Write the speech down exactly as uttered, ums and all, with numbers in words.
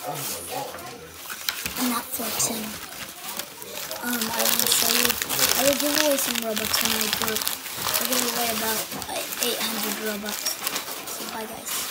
I'm not flexing. Um, I want to show you. I will give away some robux in my group. I'll give away about eight hundred robux. So bye guys.